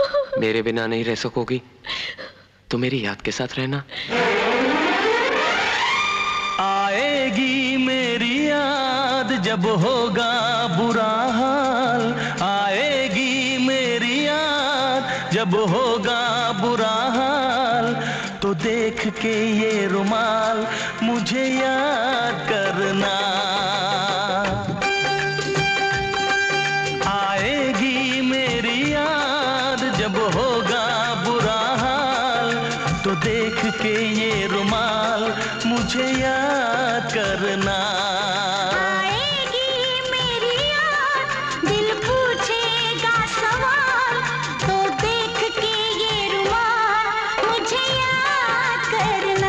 मेरे बिना नहीं रह सकोगी तो मेरी याद के साथ रहना। आएगी मेरी याद जब होगा बुरा हाल, आएगी मेरी याद जब होगा बुरा हाल, तो देख के ये रुमाल मुझे याद करना। आएगी मेरी याद जब होगा बुरा हाल, तो देख के ये रुमाल मुझे याद करना। आएगी मेरी याद, दिल पूछेगा सवाल, तो देख के ये रुमाल मुझे याद करना।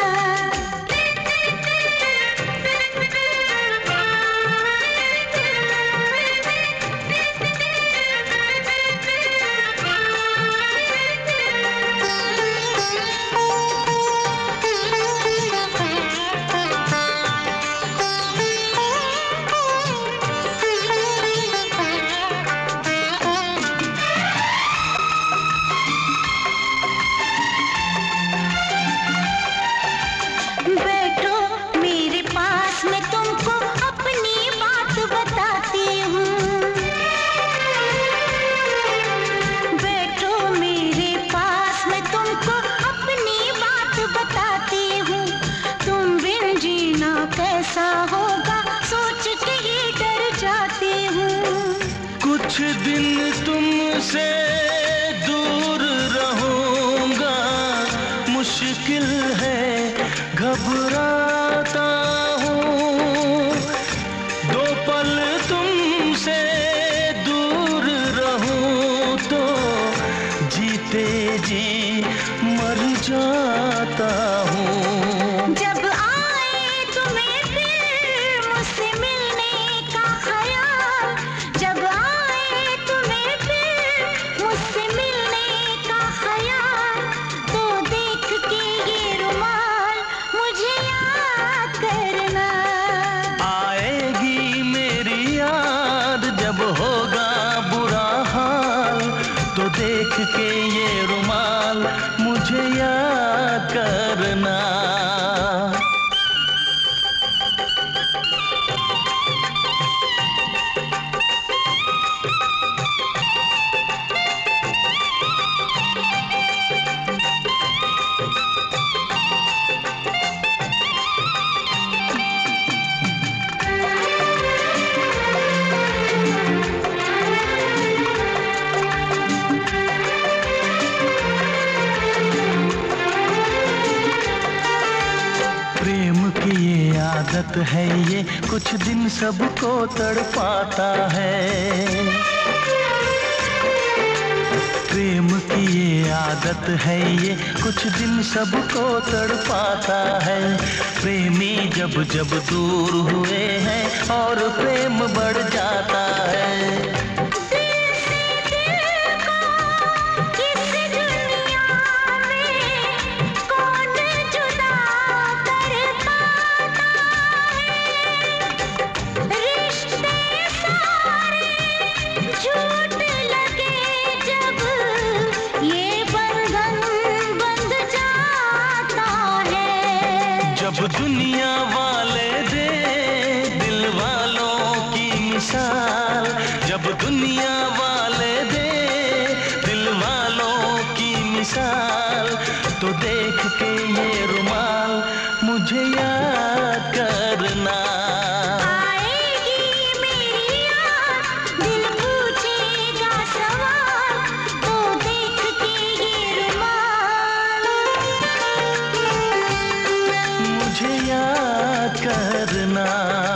कैसा होगा सोच के ही डर जाती हूँ। कुछ दिन तुमसे दूर रहूंगा, मुश्किल है घबराता हूँ। दो पल तुमसे दूर रहूं तो जीते जी मर जाता हूँ। जब आए तुम्हें फिर मुझसे मिलने का ख्याल, जब आए तुम्हें फिर मुझसे मिलने का ख्याल, तो देख के ये रुमाल मुझे याद करना। आएगी मेरी याद जब होगा बुरा हाल, तो देख के ये रुमाल मुझे याद करना। आदत है ये कुछ दिन सबको तड़पाता है। प्रेम की ये आदत है ये कुछ दिन सबको तड़पाता है। प्रेमी जब जब दूर हुए हैं और प्रेम बढ़ जाता है। जब दुनिया वाले दे दिल वालों की मिसाल, जब दुनिया वाले दे दिल वालों की मिसाल, तो देख के ये रुमाल मुझे याद करना। आएगी मेरी याद, दिल पूछेगा सवाल, तो देख के ये रुमाल मुझे याद करना।